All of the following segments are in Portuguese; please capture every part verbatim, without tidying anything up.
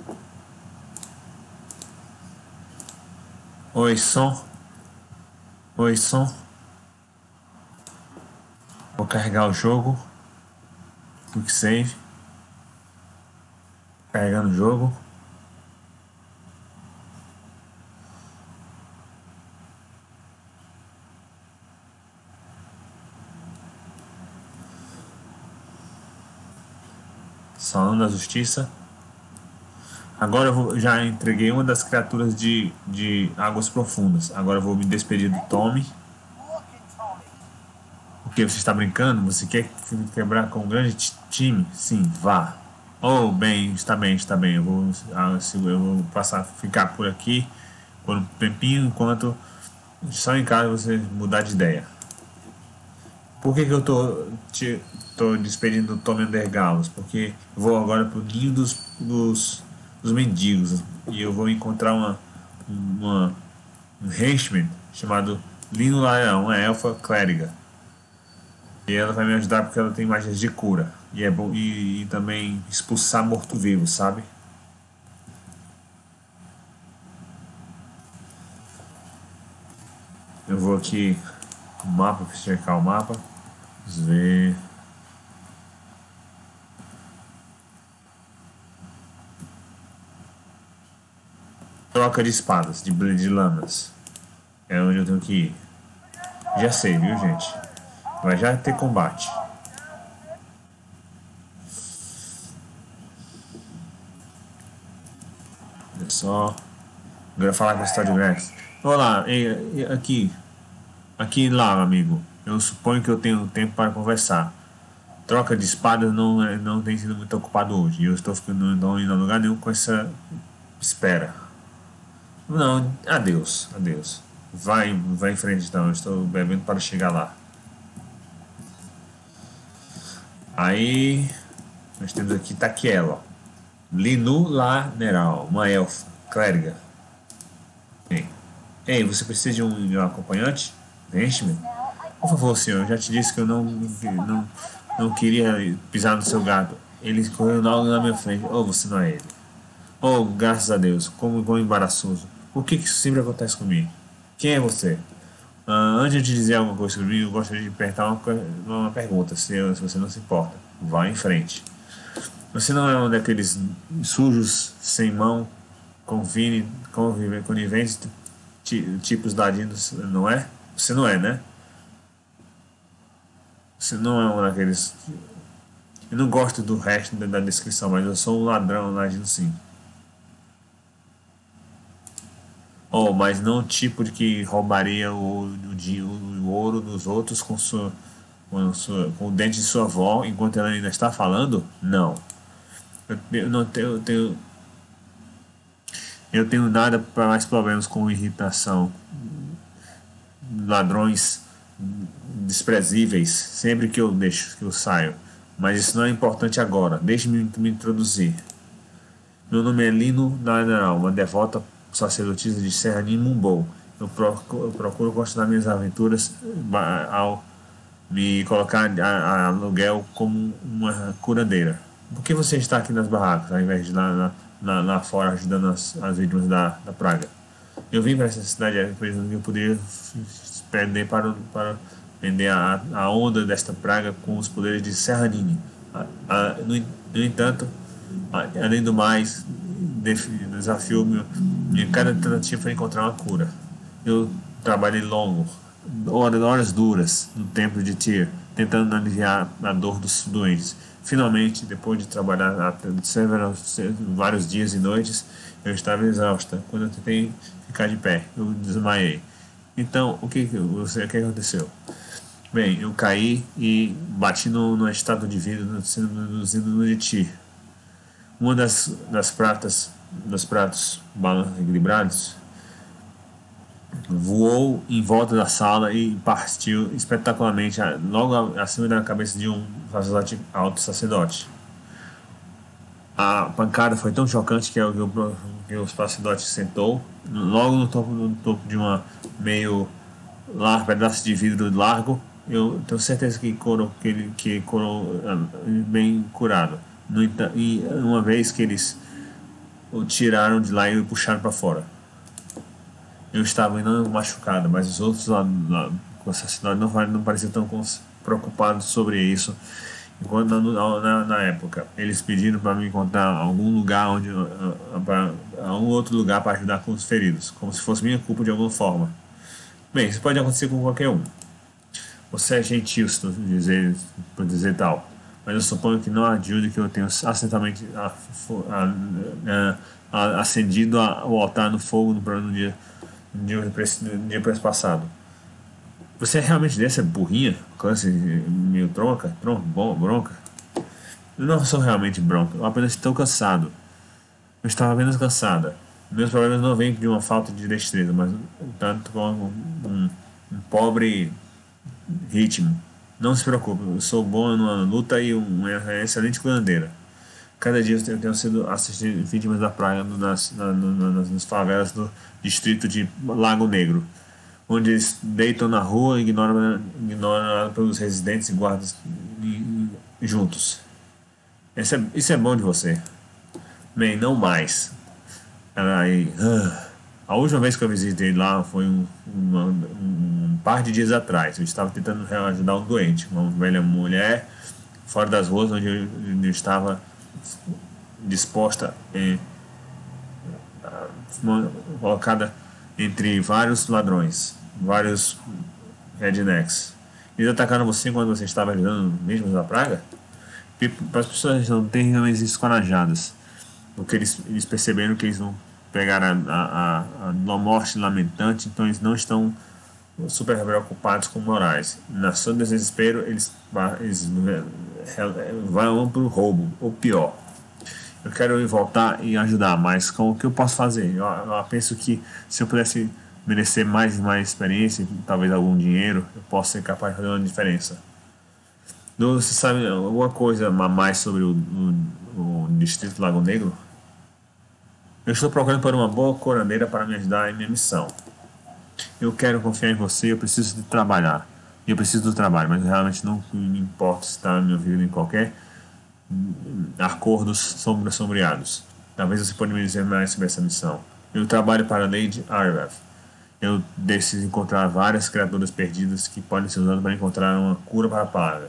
Oi, som. Oi, som. Vou carregar o jogo. Quick save. Carregando o jogo. Salão da Justiça. Agora eu vou, já entreguei uma das criaturas de, de águas profundas. Agora eu vou me despedir do Tommy. Porque você está brincando? Você quer quebrar com um grande time? Sim, vá. Oh, bem, está bem, está bem. Eu vou, ah, eu vou passar, ficar por aqui por um tempinho enquanto só em casa você mudar de ideia. Por que, que eu tô, te, tô despedindo do Tommy Undergalos? Porque eu vou agora pro ninho dos, dos, dos mendigos e eu vou encontrar uma, uma um henchman chamado Lino Laeão, uma elfa clériga. E ela vai me ajudar porque ela tem magias de cura. E é bom e, e também expulsar morto-vivo, sabe? Eu vou aqui o mapa, checar o mapa. Vamos ver. Troca de espadas, de, de lâminas. É onde eu tenho que ir. Já sei, viu, gente? Vai já ter combate. Olha só. Agora falar com o Stad Rex. Olá, e, e, aqui. Aqui lá, amigo. Eu suponho que eu tenho tempo para conversar. Troca de espadas não, é- não tem sido muito ocupado hoje. E eu estou ficando não indo a lugar nenhum com essa espera. Não, adeus, adeus. Vai, vai em frente então. Eu estou bebendo para chegar lá. Aí nós temos aqui Taquiela. Linu Laneral, uma elfa, clériga. Ei, ei, você precisa de um, de um acompanhante? Deixe-me. Por favor, senhor, eu já te disse que eu não, não, não queria pisar no seu gato. Ele correu logo na minha frente. Oh, você não é ele. Oh, graças a Deus, como, como embaraçoso. Por que que isso sempre acontece comigo? Quem é você? Ah, antes de dizer alguma coisa sobre mim, eu gostaria de perguntar uma, co- uma pergunta, se, se você não se importa. Vá em frente. Você não é um daqueles sujos, sem mão, convine, convive, coniventes, ti- tipos ladinos, não é? Você não é, né? Você não é um daqueles. Eu não gosto do resto da, da descrição, mas eu sou um ladrão, um ladino sim. Oh, mas não o tipo de que roubaria o, o, di- o ouro dos outros com, sua, com, sua, com o dente de sua avó enquanto ela ainda está falando? Não. Eu, eu não tenho, eu tenho, eu tenho nada para mais problemas com irritação, ladrões desprezíveis, sempre que eu deixo, que eu saio. Mas isso não é importante agora. Deixe-me me introduzir. Meu nome é Lino Nanaral, uma devota sacerdotisa de Serra de Mumbou. Eu procuro, eu procuro continuar minhas aventuras ba- ao me colocar a, a aluguel como uma curandeira. Por que você está aqui nas barracas, ao invés de lá, lá, lá, lá fora ajudando as, as vítimas da, da praga? Eu vim para essa cidade acreditando que eu poderia prender para, para prender a, a onda desta praga com os poderes de Serranini. A- a- no, en- no entanto, a- além do mais, def- desafio meu, minha cada tentativa foi encontrar uma cura. Eu trabalhei longo, horas, horas duras no templo de Tyr, tentando aliviar a dor dos doentes. Finalmente, depois de trabalhar até severos- vários dias e noites, eu estava exausta. Quando eu tentei ficar de pé, eu desmaiei. Então, o que, que, você, o que aconteceu? Bem, eu caí e bati no, numa estátua de vidro sendo reduzido no de Tyr. Uma das, das pratas, dos pratos balanços equilibrados voou em volta da sala e partiu espetacularmente a- logo acima da cabeça de um sacerdote, alto sacerdote. A pancada foi tão chocante que, o- que o que o sacerdote sentou logo no topo, no topo de uma meio largo, pedaço de vidro largo. Eu tenho certeza que curou, que ele que curou ah, bem curado. No entanto, e uma vez que eles o tiraram de lá e o puxaram para fora. Eu estava ainda machucado, mas os outros lá, lá com o assassinato não, não pareciam tão preocupados sobre isso. Enquanto na, na, na época eles pediram para me encontrar algum lugar onde para algum outro lugar para ajudar com os feridos, como se fosse minha culpa de alguma forma. Bem, isso pode acontecer com qualquer um. Você é gentil, se tu dizer, por dizer tal, mas eu suponho que não ajude que eu tenha acidentalmente a- a- a- a- acendido a- o altar no fogo no, no dia, no dia, no dia passado. Você é realmente dessa burrinha? Câncer meio tronca? Tron, bom, bronca? Eu não sou realmente bronca, eu apenas estou cansado. Eu estava apenas cansada. Meus problemas não vêm de uma falta de destreza, mas tanto com um, um, um pobre ritmo. Não se preocupe, eu sou bom na luta e uma excelente curandeira. Cada dia eu tenho sido assistido vítimas da praia nas, na, na, nas, nas favelas do distrito de Lago Negro, onde eles deitam na rua e ignoram, ignoram pelos residentes e guardas e- e- juntos. Isso é, isso é bom de você. Bem, não mais. Aí, ah, a última vez que eu visitei lá foi um, uma- um, um par de dias atrás. Eu estava tentando ajudar um doente, uma velha mulher, fora das ruas, onde eu, onde eu estava disposta, em, uma- colocada entre vários ladrões, vários rednecks. Eles atacaram você quando você estava ajudando mesmo da praga? Porque para as pessoas não terem realmente escorajadas, porque eles, eles perceberam que eles vão pegar a, a, a, a morte lamentante, então eles não estão super preocupados com morais. Na seu desespero, eles, eles vão para o roubo, ou pior. Eu quero ir voltar e ajudar, mas com o que eu posso fazer? Eu, eu penso que se eu pudesse merecer mais e mais experiência, talvez algum dinheiro, eu posso ser capaz de fazer uma diferença. Você sabe alguma coisa a mais sobre o, o, o Distrito Lago Negro? Eu estou procurando por uma boa curandeira para me ajudar em minha missão. Eu quero confiar em você, eu preciso de trabalhar. Eu preciso do trabalho, mas realmente não me importa estar me ouvindo em qualquer acordos sombra sombreados. Talvez você possa me dizer mais sobre essa missão. Eu trabalho para a Lady Arbeth. Eu decido encontrar várias criaturas perdidas que podem ser usadas para encontrar uma cura para a praga.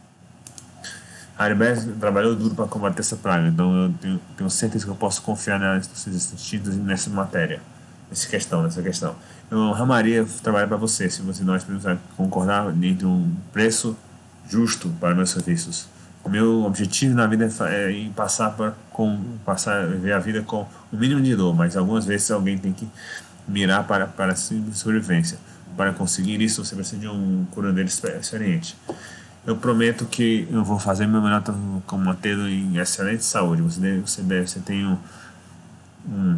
A Arbeth trabalhou duro para combater essa praga, então eu tenho, tenho certeza que eu posso confiar nas seus instintos nessa matéria, nessa questão, nessa questão. Eu amaria trabalhar para você, se você nós podemos concordar entre um preço justo para meus serviços. O meu objetivo na vida é ir passar para com passar ver a vida com o mínimo de dor, mas algumas vezes alguém tem que mirar para para a sobrevivência. Para conseguir isso, você precisa de um curandeiro experiente. Eu prometo que eu vou fazer meu melhor para mantê-lo em excelente saúde. Você deve, você deve, você tem um, um,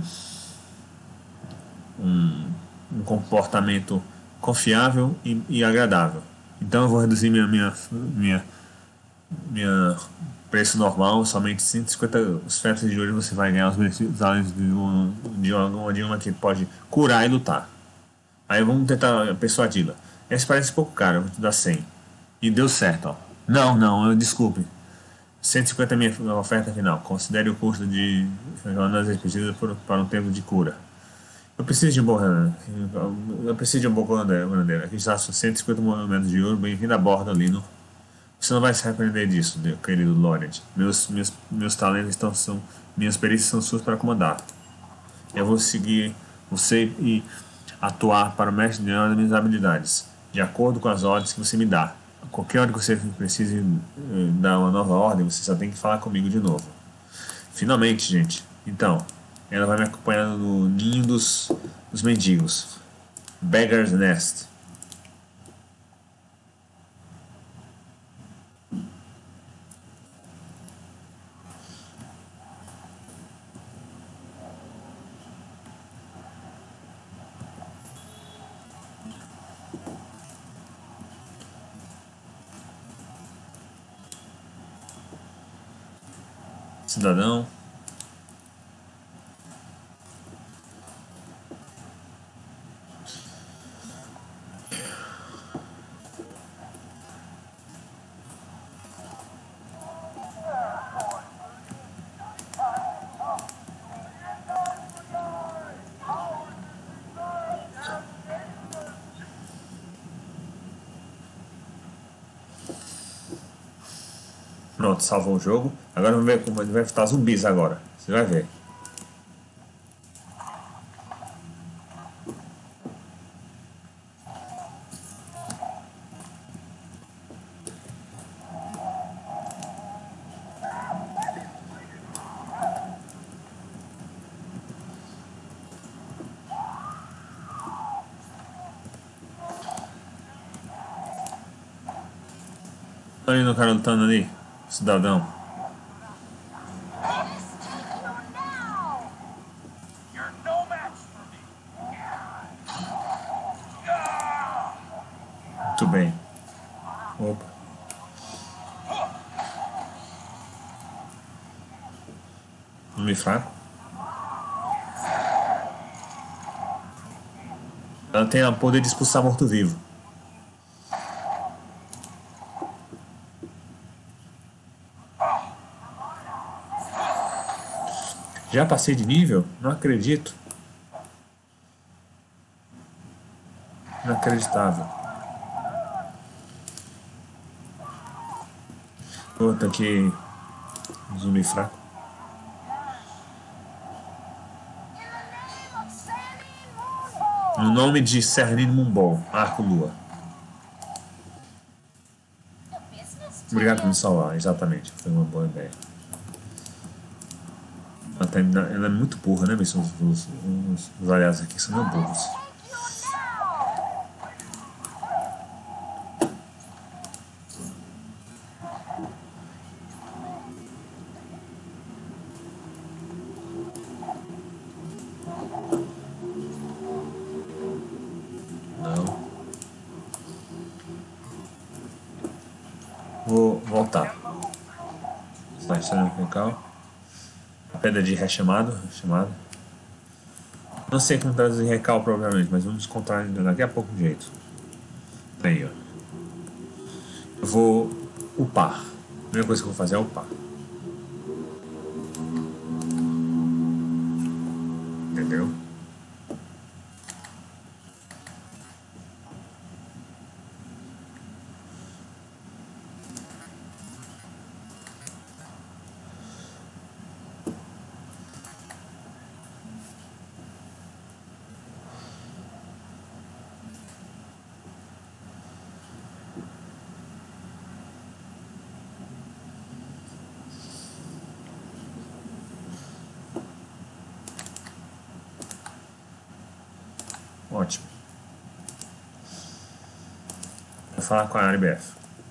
um, um comportamento confiável e, e agradável. Então eu vou reduzir minha minha minha minha preço normal, somente cento e cinquenta ofertas de ouro você vai ganhar os benefícios além de uma, de uma, de uma que pode curar e lutar. Aí vamos tentar persuadi-la. Essa parece pouco caro, eu vou te dar cem. E deu certo, ó. Não, não, eu, desculpe. cento e cinquenta é minha oferta final. Considere o custo de jornadas repetidas por, para um tempo de cura. Eu preciso de um bom Eu preciso de um bom curandeiro. Aqui está cento e cinquenta moedas de ouro. Bem-vindo a bordo, Lino. Você não vai se arrepender disso, querido Laurent. Meus, meus, meus talentos estão, são. Minhas perícias são suas para comandar. Eu vou seguir você e atuar para o mestre de das minhas habilidades, de acordo com as ordens que você me dá. Qualquer hora que você precise eh, dar uma nova ordem, você só tem que falar comigo de novo. Finalmente, gente. Então, ela vai me acompanhando no ninho dos, dos mendigos. Beggar's Nest. Cidadão. Pronto, salvou o jogo. Agora vamos ver como ele vai estar zumbis agora. Você vai ver. Olha ali no cara lutando ali, cidadão. Muito bem. Opa. Zumbi fraco. Ela tem o poder de expulsar morto-vivo. Já passei de nível? Não acredito. Inacreditável. Outro aqui. Zumbi fraco. No nome de Serlin Mumbol, Arco Lua. Obrigado por me salvar, exatamente. Foi uma boa ideia. Ela, tá, ela é muito burra, né? Os, os, os, os aliados aqui são meio burros. Não. Vou voltar. Está instalando o local. A pedra de rechamado. Chamado. Não sei como traduzir recal provavelmente, mas vamos encontrar daqui a pouco um jeito. Aí, ó. Eu vou upar. A primeira coisa que eu vou fazer é upar. Entendeu? Ótimo. Vou falar com a R B F.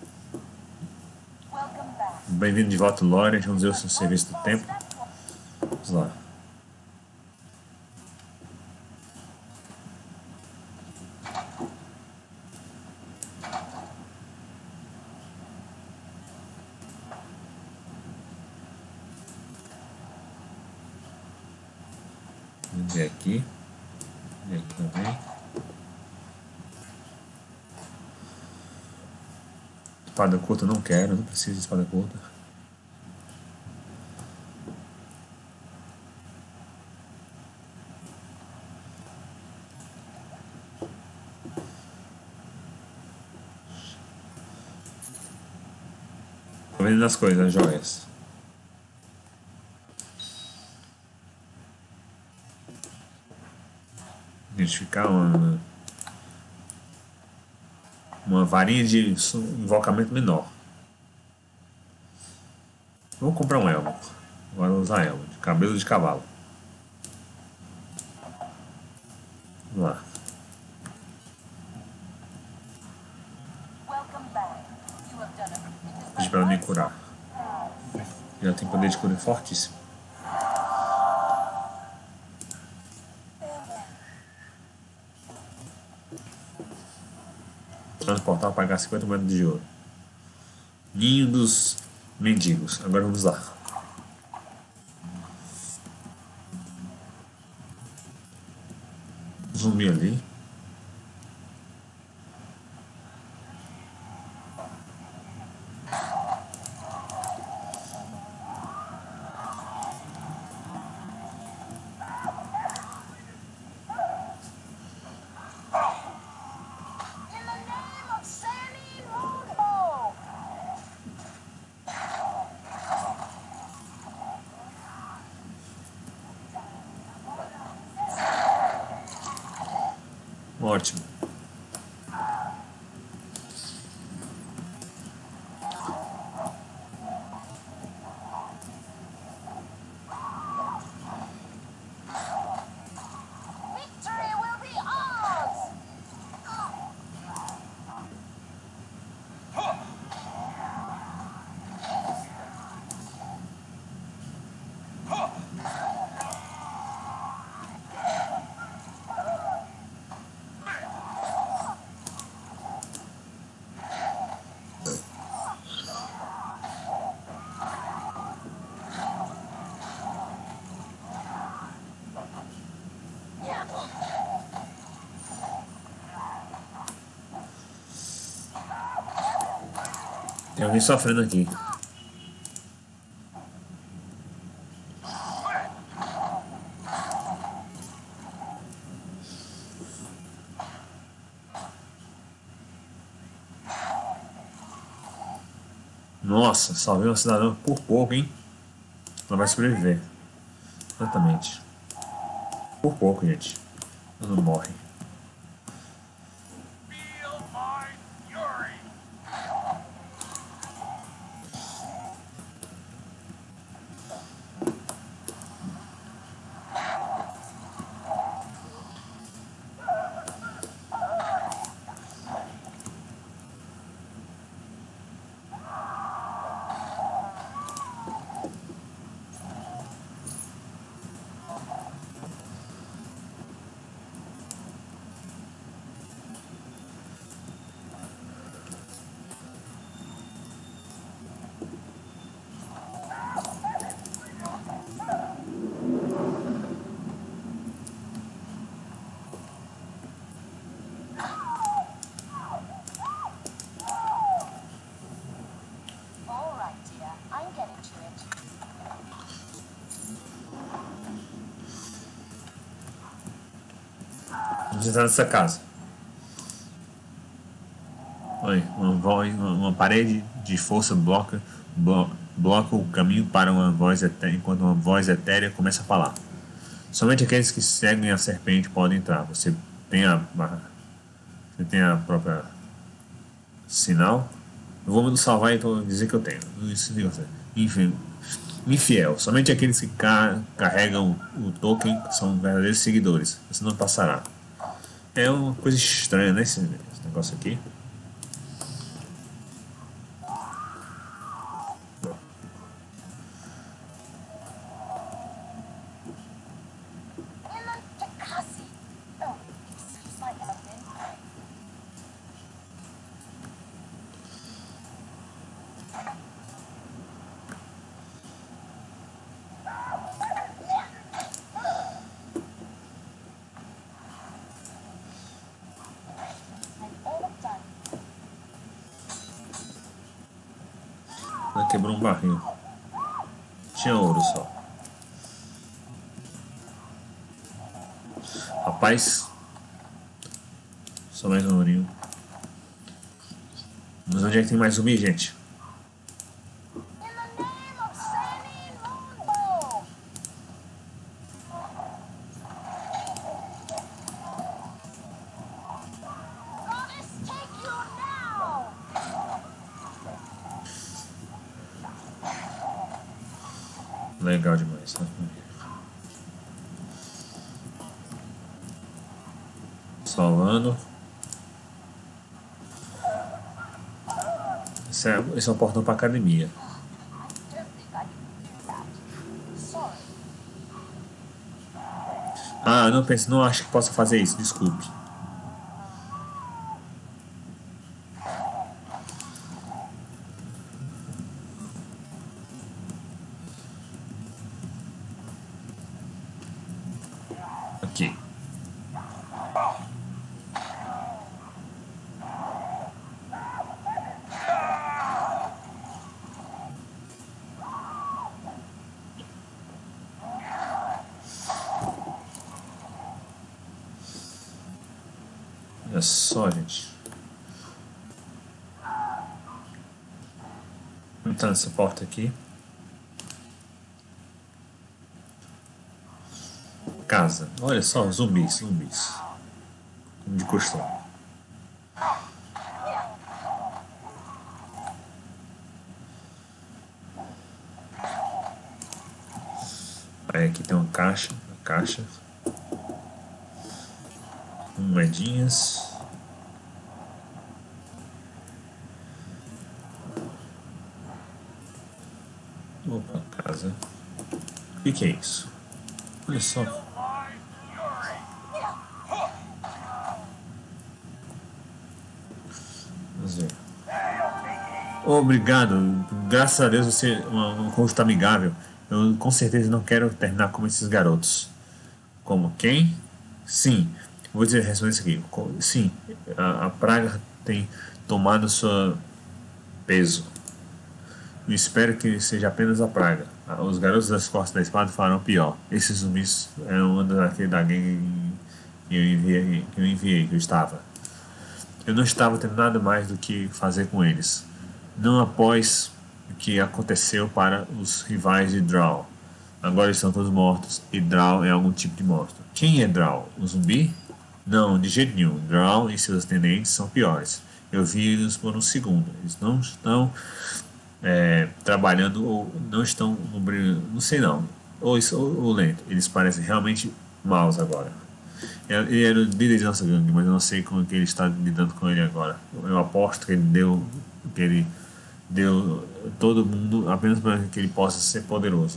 Bem-vindo de volta, Lore. Vamos ver o seu serviço do tempo. Vamos lá. Vamos ver aqui. E aqui também. Espada curta eu não quero, não preciso de espada curta. Tô vendendo as coisas, as joias. Identificar uma, uma varinha de invocamento menor. Vou comprar um elmo. Agora vou usar elmo, de cabelo de cavalo. Vamos lá. Pedi para ela me curar. Ela tem poder de cura fortíssimo. Transportar para pagar cinquenta moedas de ouro. Ninho dos mendigos. Agora vamos lá. Zumbi ali. Ótimo. Tem alguém sofrendo aqui. Nossa, salvei uma cidadã por pouco, hein? Ela vai sobreviver. Exatamente. Por pouco, gente. Ela não morre. Vamos entrar nessa casa. Olha, uma, voz, uma, uma parede de força bloca, blo, bloca o caminho para uma voz etérea, enquanto uma voz etérea começa a falar. Somente aqueles que seguem a serpente podem entrar. Você tem a, a você tem a própria sinal. Eu vou me salvar e então dizer que eu tenho. Isso, enfim, infiel. Somente aqueles que ca carregam o token são verdadeiros seguidores. Você não passará. É uma coisa estranha, né? Esse, esse negócio aqui. Ela quebrou um barril. Tinha ouro só. Rapaz. Só mais um ourinho. Mas onde é que tem mais zumbi, gente? Legal demais, né? Salvando. Esse é, esse é um portão para academia. Ah, não pense, não acho que possa fazer isso, desculpe. Aqui. Olha só, gente. Vamos entrar nessa porta aqui. Casa. Olha só, zumbis, zumbis. de costume. Aí aqui tem uma caixa, uma caixa com moedinhas. Opa, casa. O que, que é isso? Olha só. Vamos ver. Obrigado. Graças a Deus você é um um rosto amigável. Eu com certeza não quero terminar como esses garotos. Como quem? Sim. Vou dizer, responder isso aqui. Co- Sim, a, a praga tem tomado seu peso. Eu espero que seja apenas a praga. Ah, os garotos das costas da espada farão pior. Esses zumbis eram uma daquele da gangue que eu enviei, que eu enviei, que eu estava. Eu não estava tendo nada mais do que fazer com eles. Não após o que aconteceu para os rivais de Drow. Agora estão todos mortos e Drow é algum tipo de monstro. Quem é Drow? O zumbi? Não, de jeito nenhum. Drow e seus tenentes são piores. Eu vi eles por um segundo. Eles não estão é, trabalhando ou não estão no brilho. Não sei não. Ou, isso, ou, ou lento. Eles parecem realmente maus agora. Ele era o líder de nossa gangue, mas eu não sei como que ele está lidando com ele agora. Eu aposto que ele deu, que ele deu todo mundo apenas para que ele possa ser poderoso.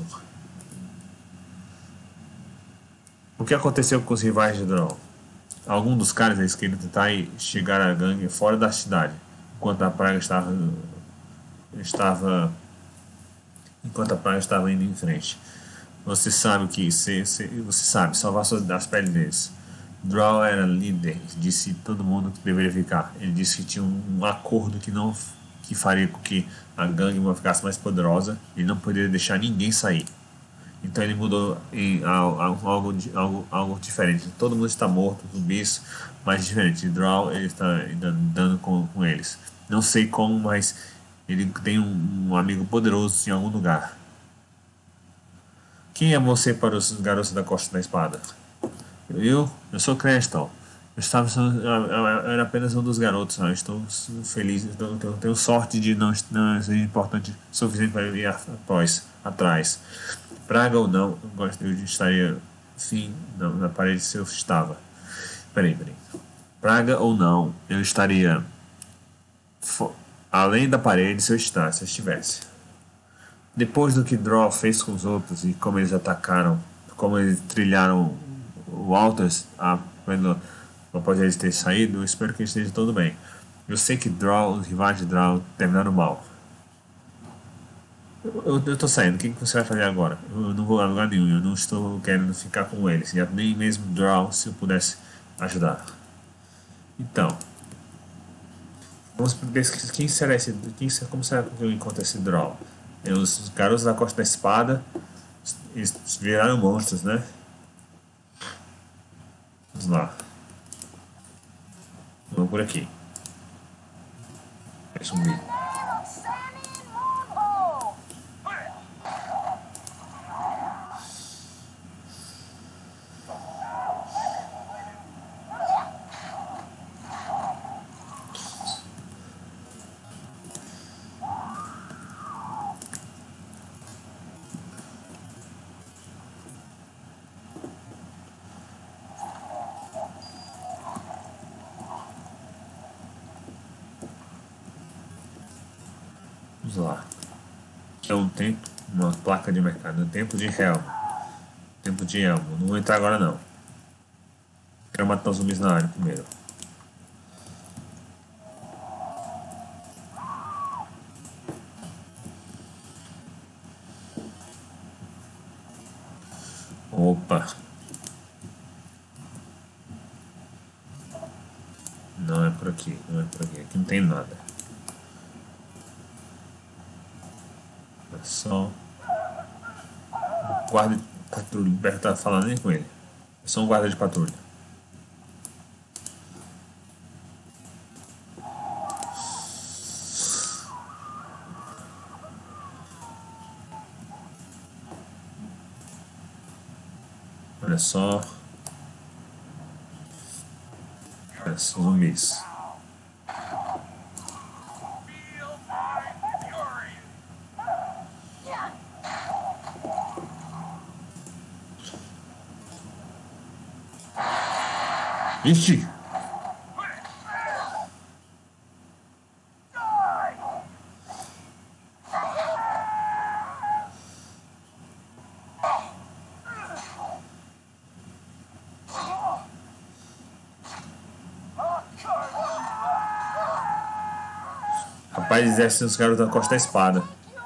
O que aconteceu com os rivais de Drow? Alguns dos caras eles queriam tentar ir- chegar à gangue fora da cidade, enquanto a praga estava estava enquanto a praga estava indo em frente. Você sabe que se, se- você sabe salvar suas- das peles deles. Drow era líder, disse todo mundo que deveria ficar. Ele disse que tinha um, um acordo que não que faria com que a gangue ficasse mais poderosa. Ele não poderia deixar ninguém sair. Então ele mudou em al- al- algo, di- algo, algo diferente. Todo mundo está morto, zumbis, mas diferente. Drow ele está andando com, com eles. Não sei como, mas ele tem um, um amigo poderoso em algum lugar. Quem é você para os garotos da Costa da Espada? Eu, eu sou Creston. Eu estava sendo- eu- eu- eu era apenas um dos garotos. Eu estou feliz, eu tenho, tenho sorte de não, não ser importante o suficiente para ir após, atrás. Praga ou não, eu gosto- eu estaria sim na, na parede se eu estava. Peraí, peraí. Praga ou não, eu estaria fo- além da parede se eu estar, se eu estivesse. Depois do que Draw fez com os outros e como eles atacaram, como eles trilharam o Walters a, quando, após eles terem saído, eu espero que esteja tudo bem. Eu sei que Draw, os rivais de Draw terminaram mal. Eu, eu, eu tô saindo, o que, que você vai fazer agora? Eu não vou a lugar nenhum, eu não estou querendo ficar com eles, e nem mesmo Draw se eu pudesse ajudar. Então, vamos pesquisar quem será esse. Quem, como será que eu encontro esse Draw? É os garotos da Costa da Espada. Eles viraram monstros, né? Vamos lá. Vamos por aqui. É zumbi. Vamos lá. É um tempo, uma placa de mercado. Um tempo de Helm. Tempo de Elmo. Não vou entrar agora não. Quero matar os zumbis na área primeiro. Opa. Não é por aqui. Não é por aqui. Aqui não tem nada. É só um guarda de patrulha. O Berto tá falando nem com ele. É só um guarda de patrulha. Olha só. aranhas, zumbis. Ixi! Rapaz, exerce os garotos da Costa da Espada.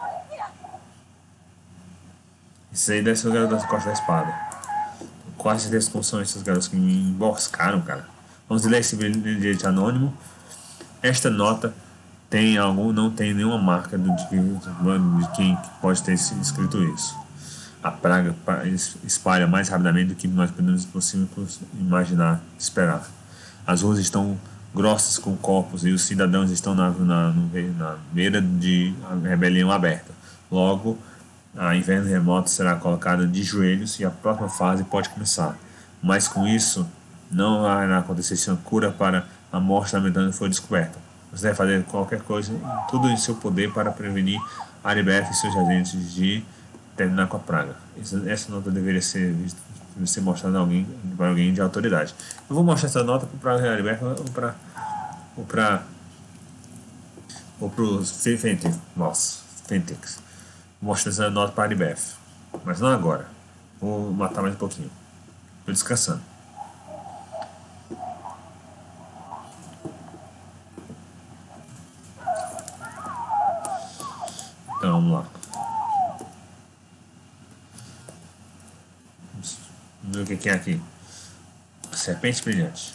Isso aí deve ser o garoto da Costa da Espada. Quase certeza que são esses garotos que me emboscaram, cara. Vamos ler esse bilhete anônimo. Esta nota tem algum, não tem nenhuma marca do, de, de quem pode ter escrito isso. A praga espalha mais rapidamente do que nós podemos possível imaginar, esperar. As ruas estão grossas com corpos e os cidadãos estão na, na, na beira de rebelião aberta. Logo, a inverno remoto será colocada de joelhos e a próxima fase pode começar. Mas com isso, não vai acontecer se uma cura para a morte lamentando for descoberta. Você deve fazer qualquer coisa, tudo em seu poder para prevenir Aribeth e seus agentes de terminar com a praga. Essa, essa nota deveria ser, ser mostrada a alguém, para alguém de autoridade. Eu vou mostrar essa nota para o Aribeth ou para ou para ou para os Fentix. Nossa, Fentix. Vou mostrar essa nota para Aribeth, mas não agora. Vou matar mais um pouquinho. Estou descansando. Então vamos lá. Vamos ver o que é aqui. Serpente brilhante.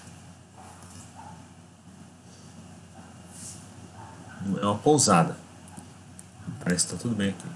É uma pousada. Parece que está tudo bem aqui.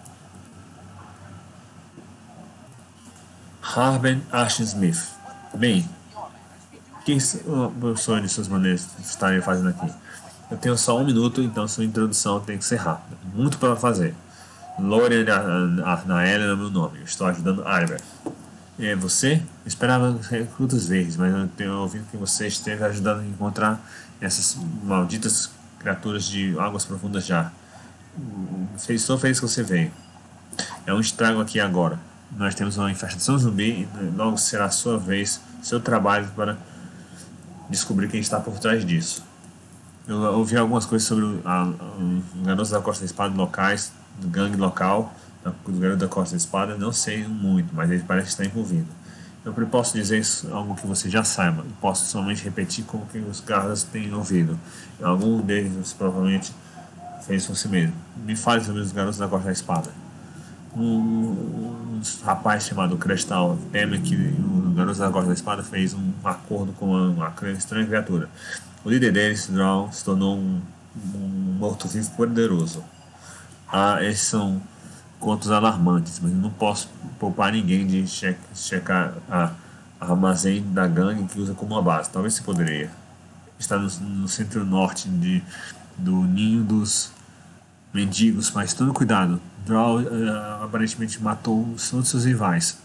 Harben Ashton Smith. Bem, o que o professor de suas maneiras estaria fazendo aqui? Eu tenho só um minuto, então sua introdução tem que ser rápida. Muito para fazer. Lorian Arnael é meu nome. Eu estou ajudando Aribeth. É você? Eu esperava recrutas verdes, mas eu tenho ouvido que você esteve ajudando a encontrar essas malditas criaturas de águas profundas já. Estou feliz que você veio. É um estrago aqui agora. Nós temos uma infestação zumbi e logo será a sua vez, seu trabalho para descobrir quem está por trás disso. Eu ouvi algumas coisas sobre os garotos da Costa da Espada locais, do gangue local, dos garotos da Costa da Espada, não sei muito, mas ele parece estar envolvido. Eu posso dizer isso, algo que você já saiba, eu posso somente repetir como que os guardas têm ouvido. Algum deles provavelmente fez por si mesmo. Me fale sobre os garotos da Costa da Espada. Um, um rapaz chamado Crestal teme que o garoto da Costa da Espada fez um acordo com uma, uma estranha criatura. O líder deles, Drow, se tornou um, um morto-vivo poderoso. Ah, esses são contos alarmantes, mas eu não posso poupar ninguém de che checar a, a armazém da gangue que usa como uma base. Talvez se poderia. Está no, no centro-norte de, do ninho dos mendigos, mas tome cuidado. Drow uh, aparentemente matou todos os seus rivais,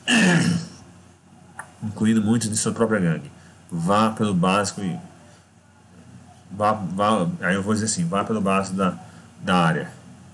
incluindo muitos de sua própria gangue. Vá pelo básico e vá, vá, aí eu vou dizer assim, vá pelo básico da, da área.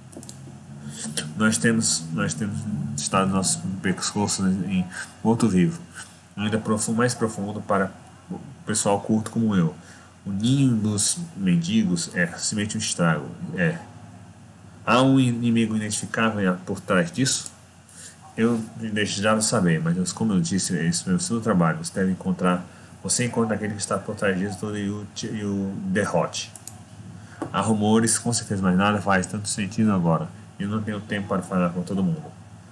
Nós temos, nós temos estado nosso pescoço em morto vivo, ainda profundo, mais profundo para o pessoal curto como eu. O ninho dos mendigos é simplesmente um estrago. É. Há um inimigo identificável por trás disso? Eu desejava saber, mas como eu disse, esse é o seu trabalho. Você deve encontrar, você encontra aquele que está por trás disso tudo e o, e o derrote. Há rumores, com certeza, mas nada faz tanto sentido agora. Eu não tenho tempo para falar com todo mundo.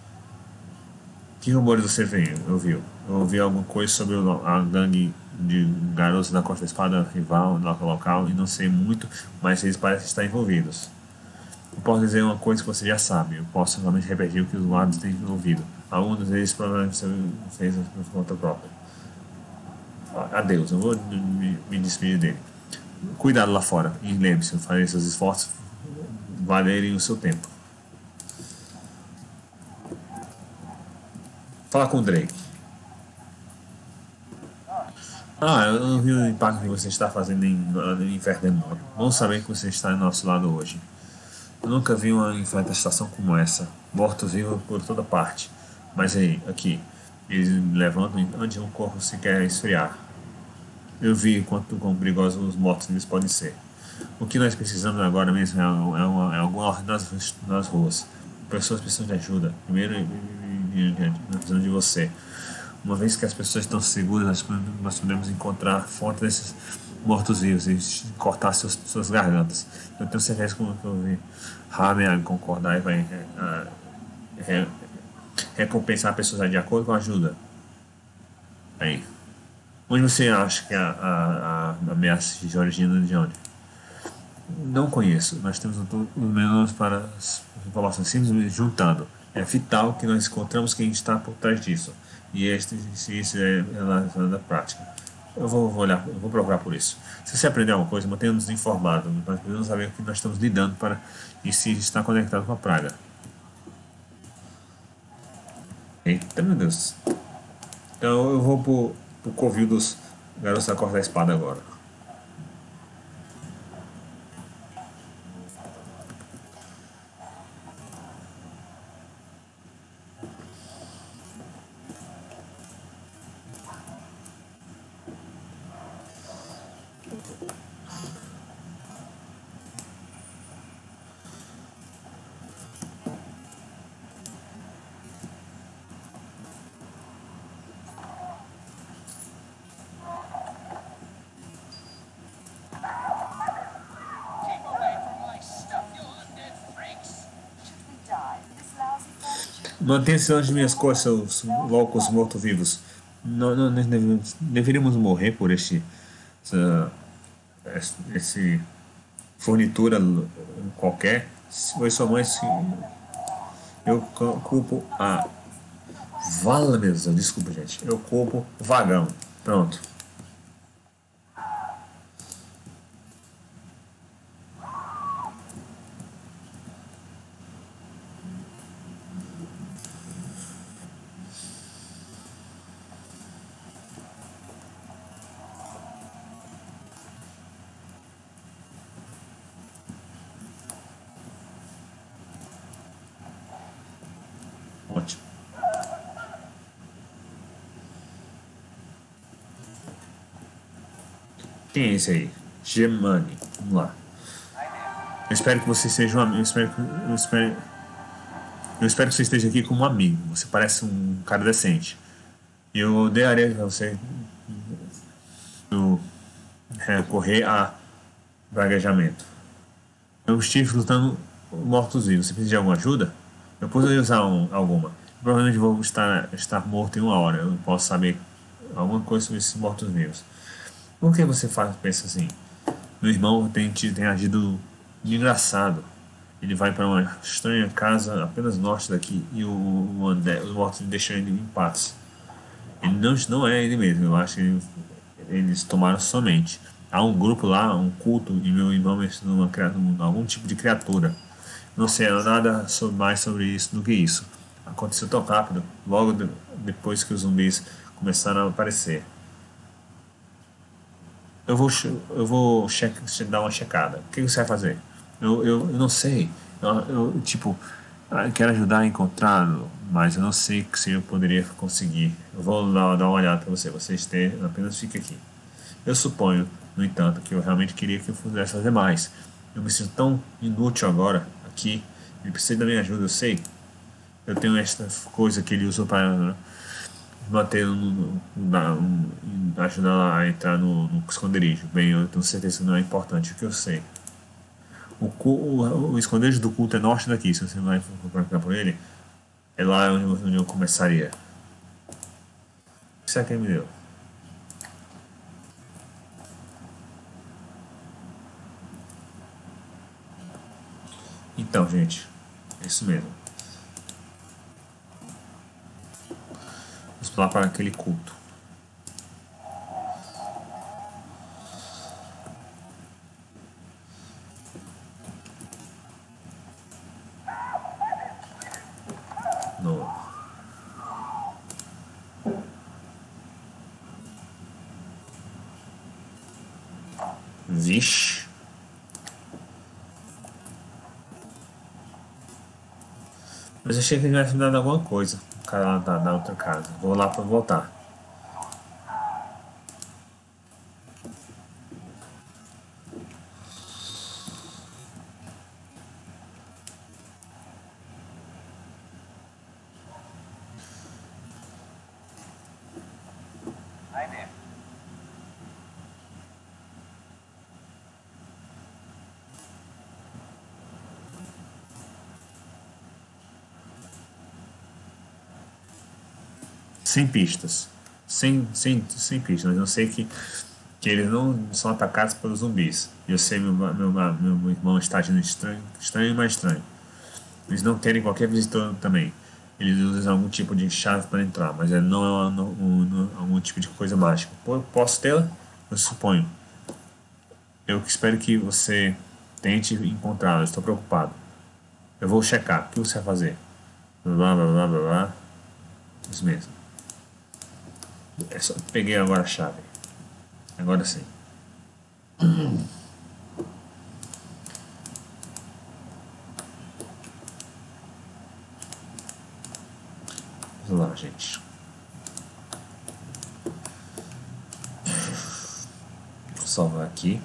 Que rumores você veio, ouviu? Eu ouvi alguma coisa sobre a gangue de garotos da Costa da Espada rival no local e não sei muito, mas eles parecem estar envolvidos. Eu posso dizer uma coisa que você já sabe. Eu posso somente repetir o que os guardas têm ouvido. Alguns deles provavelmente você fez por conta própria. Adeus, eu vou me, me despedir dele. Cuidado lá fora. E lembre-se, farei seus esforços valerem o seu tempo. Fala com o Drake. Ah, eu não vi o impacto que você está fazendo em, em Ferdinand. Bom saber que você está em nosso lado hoje. Eu nunca vi uma infestação como essa. Mortos-vivos por toda parte. Mas aí, aqui. Eles levantam onde um corpo se quer esfriar. Eu vi quanto quão perigosos os mortos-vivos podem ser. O que nós precisamos agora mesmo é, uma, é, uma, é alguma ordem nas, nas ruas. Pessoas precisam de ajuda. Primeiro, nós precisamos de você. Uma vez que as pessoas estão seguras, nós, nós podemos encontrar a fonte desses mortos-vivos e cortar seus, suas gargantas. Eu tenho certeza que eu vi Ramen concordar e vai é, é, recompensar pessoas de acordo com a ajuda. Bem, onde você acha que a, a, a ameaça de origina de onde? Não conheço. Nós temos os menus para as informações simples juntando. É vital que nós encontramos quem está por trás disso. E este, se isso é relacionado à prática. Eu vou, vou olhar, eu vou procurar por isso. Se você aprender alguma coisa, mantenha-nos informados. Nós precisamos saber o que nós estamos lidando para e se está conectado com a praga. Eita, meu Deus. Então eu vou pro, pro covil dos garotos da corta da espada agora. Keep away from my stuff, you undead freaks! Should we die for this lousy furniture? Mantenha-se longe de minhas costas, seus loucos mortos-vivos. Não, não, nós deveríamos, deveríamos morrer por este, essa, esse, esse fornitura qualquer. Se foi sua mãe, se eu culpo a. Vala mesmo, desculpa, gente. Eu culpo o vagão. Pronto. Ótimo. Quem é esse aí? Gemani. Vamos lá. Eu espero que você seja um amigo. Eu espero, que- eu espero, eu espero que você esteja aqui como um amigo. Você parece um cara decente. Eu odearia que você eu, recorrer a vaguejamento. Eu estive lutando mortos-vivos. Você precisa de alguma ajuda? Eu poderia usar um, alguma. Provavelmente vou estar, estar morto em uma hora. Eu posso saber alguma coisa sobre esses mortos-vivos. Por que você faz, pensa assim? Meu irmão tem, te- tem agido de engraçado. Ele vai para uma estranha casa apenas norte daqui e o, o André, os mortos deixam ele em paz. Ele não, não é ele mesmo, eu acho que ele- eles tomaram somente. Há um grupo lá, um culto, e meu irmão me ensinou uma, cria- um- algum tipo de criatura. Não sei nada sobre- mais sobre isso do que isso. Aconteceu tão rápido, logo de- depois que os zumbis começaram a aparecer. Eu vou, che- eu vou che- che- dar uma checada. O que você vai fazer? Eu, eu, eu não sei. Eu, eu, tipo, ah, eu quero ajudar a encontrá-lo, mas eu não sei se eu poderia conseguir. Eu vou lá dar uma olhada para você. Você esteja, apenas fique aqui. Eu suponho, no entanto, que eu realmente queria que eu pudesse fazer mais. Eu me sinto tão inútil agora, aqui. Ele precisa da minha ajuda, eu sei. Eu tenho esta coisa que ele usou para bater no, no, na- um- ajudar a entrar no, no esconderijo. Bem, eu tenho certeza que não é importante o que eu sei. O, cu- o, o esconderijo do culto é norte daqui. Se você vai procurar por ele, é lá onde, eu- onde eu começaria. Isso é quem me deu. Então, gente, é isso mesmo. Vamos lá para aquele culto. No, Vixe. Mas achei que ele tivesse me dado alguma coisa. O cara lá da, da outra casa. Vou lá pra voltar. I'm in. Sem pistas. Sem, sem, sem pistas. Mas eu sei que, que eles não são atacados pelos zumbis. Eu sei meu, meu, meu, meu irmão está agindo estranho, estranho, mas estranho. Eles não querem qualquer visitor também. Eles usam algum tipo de chave para entrar, mas é- não é uma- um- um- algum tipo de coisa mágica. Pô, posso tê-la? Eu suponho. Eu espero que você tente encontrá-la. Eu estou preocupado. Eu vou checar. O que você vai fazer? Blá blá blá blá blá. Isso mesmo. É só, peguei agora a chave. Agora sim. Vamos lá, gente. Vou salvar aqui.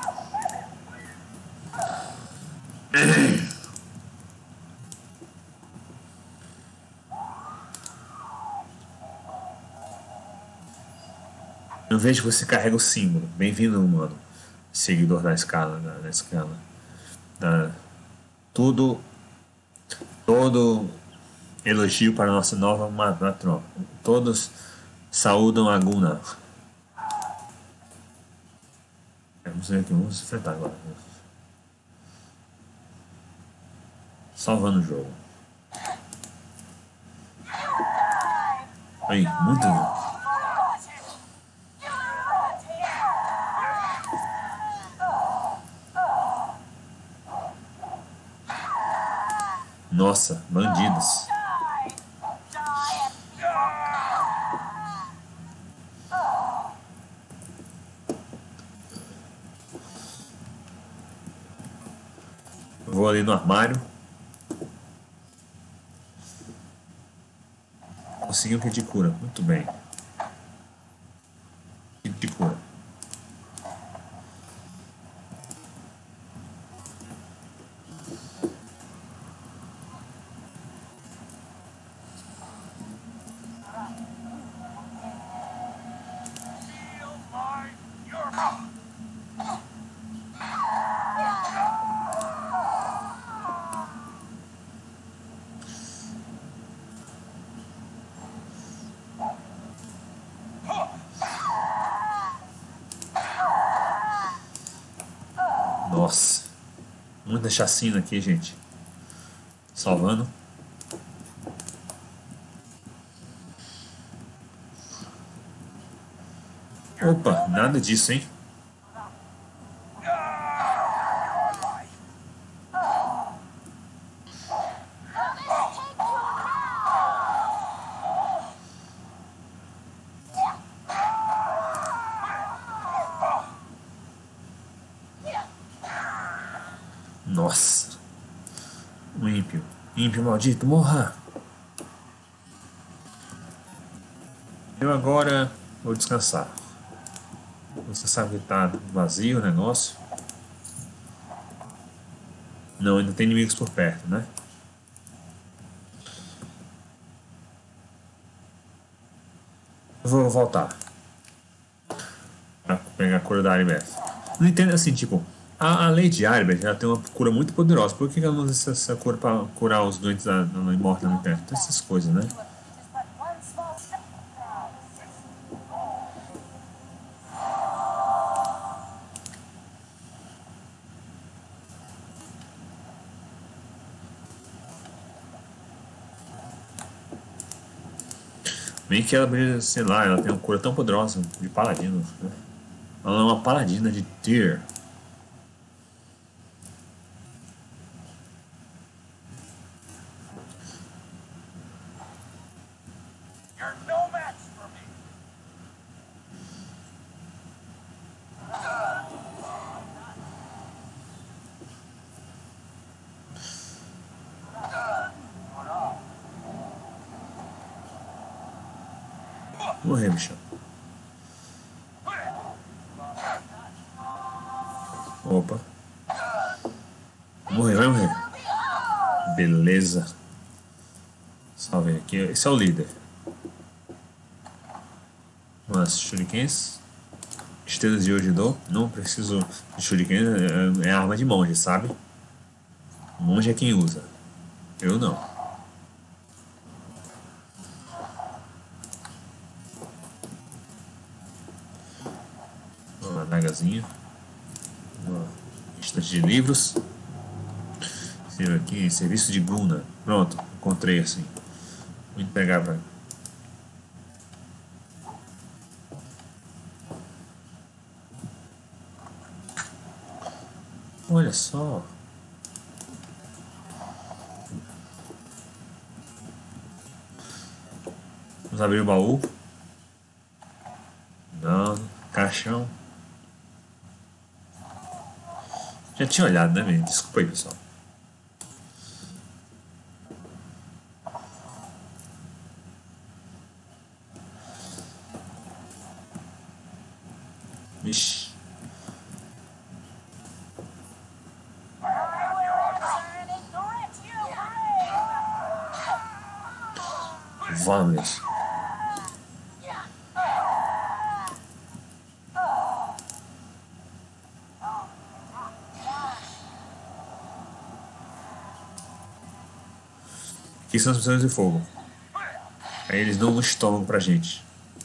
Eu vejo que você carrega o símbolo. Bem-vindo, humano. Seguidor da escala. Da, da escala. Da, tudo. Todo elogio para a nossa nova matrona. Todos saúdam a Guna. Vamos ver aqui, vamos enfrentar agora. Salvando o jogo. Aí, muito. Nossa, bandidos. Vou ali no armário. Consegui um kit de cura. Muito bem. Kit de cura. Feel my your Nossa. Muita chacina aqui, gente. Salvando. Opa, nada disso, hein? Nossa. Um ímpio. Ímpio maldito, morra. Eu agora vou descansar. Você sabe que tá vazio o negócio. Não, ainda tem inimigos por perto, né? Eu vou voltar pra pegar a cura da Aribeth. Não entendo assim, tipo, a, a Lady Aribeth ela tem uma cura muito poderosa. Por que que ela não usa essa, essa cura pra curar os doentes da, da morta no perto? Tem essas coisas, né? It is but one small step now. Bem que ela, sei lá, ela tem uma cura tão poderosa de paladino, né? Ela é uma paladina de Tyr. You're no match for me. Morrer, bichão. Opa. Morrer, vai morrer. Beleza. Salve aqui. Esse é o líder. Mas shurikens. Estrelas de Ojidô. Não preciso de shurikens. É, é arma de monge, sabe? Monge é quem usa. Eu não. Uma adagazinha. Uma estante de livros. Esse aqui, serviço de Guna. Pronto, encontrei assim. Vou entregar pra. Olha só. Vamos abrir o baú. Não, caixão. Já tinha olhado, né, mesmo? Desculpa aí, pessoal. Vixe. Vamos. Aqui são as missões de fogo. Aí eles dão um estômago pra gente.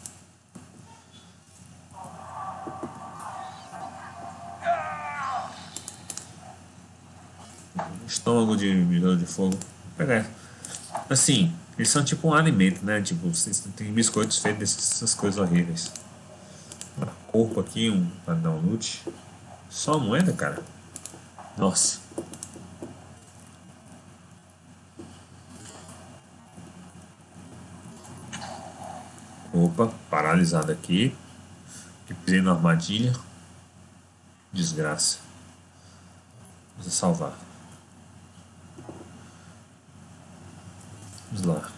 Estômago de missão de fogo. Vou pegar. Assim, eles são tipo um alimento, né? Tipo, vocês tem biscoitos feitos dessas coisas horríveis. Um corpo aqui, um pra dar um loot. Só moeda, cara. Nossa. Opa, paralisado aqui. Que pisei na armadilha. Desgraça. Vamos salvar. Vamos lá.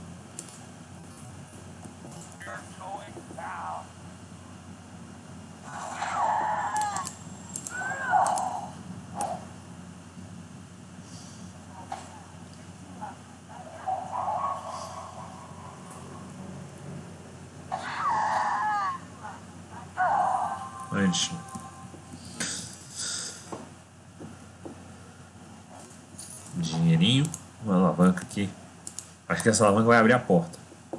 Antes. Dinheirinho. Uma alavanca aqui. Acho que essa alavanca vai abrir a porta.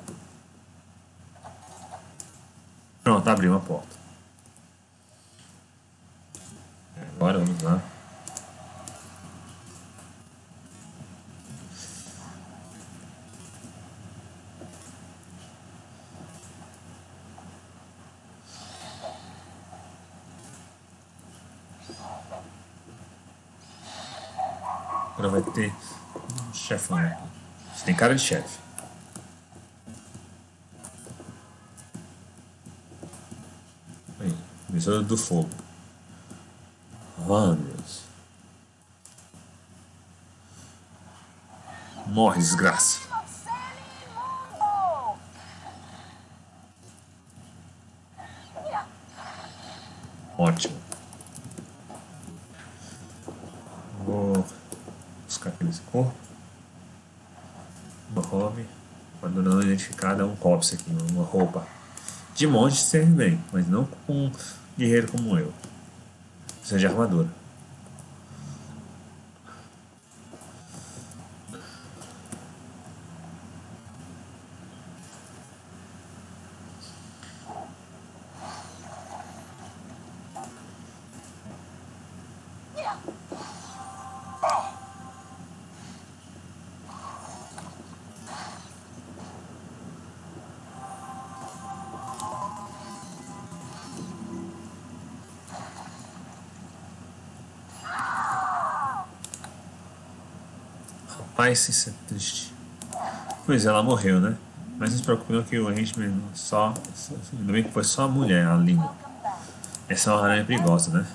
Pronto, abriu uma porta. Agora vamos lá. Agora vai ter um chefão aqui. Você tem cara de chefe. Aí, Besouro do fogo. Vamos. Morre, desgraça. Ótimo. Vou buscar aquele corpo. Uma hobby. Quando não identificada, é um corpse aqui, uma roupa. De monge serve bem, mas não com um guerreiro como eu. Precisa de armadura. Rapaz, isso é triste. Pois é, ela morreu, né? Mas não se preocupe não que o Henchman só, só. Ainda bem que foi só a mulher, a Lina. Essa é uma aranha perigosa, né?